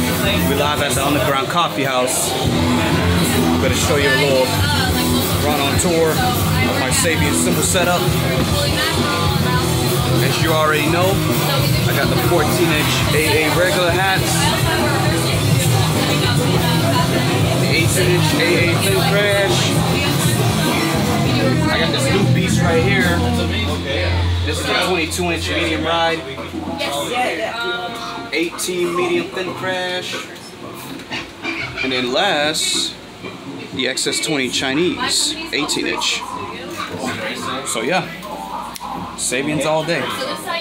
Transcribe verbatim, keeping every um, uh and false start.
We're live at the Underground Coffee Haus. I'm going to show you a little run on tour of my Sabian cymbal setup. As you already know, I got the fourteen inch A A regular hats, the eighteen inch A A thin crash. I got this new piece right here. This is a twenty-two inch medium ride, eighteen medium thin crash, and then last, the X S twenty Chinese, eighteen inch. So yeah, Sabians all day.